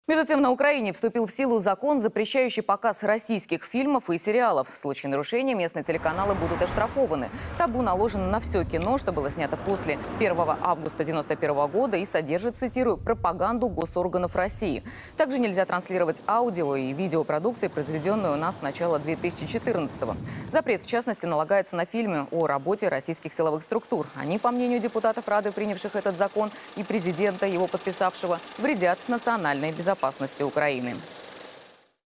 Между тем, на Украине вступил в силу закон, запрещающий показ российских фильмов и сериалов. В случае нарушения местные телеканалы будут оштрафованы. Табу наложено на все кино, что было снято после 1 августа 1991 года и содержит, цитирую, пропаганду госорганов России. Также нельзя транслировать аудио и видеопродукцию, произведенную у нас с начала 2014-го. Запрет, в частности, налагается на фильмы о работе российских силовых структур. Они, по мнению депутатов Рады, принявших этот закон, и президента, его подписавшего, вредят национальной безопасности Украины.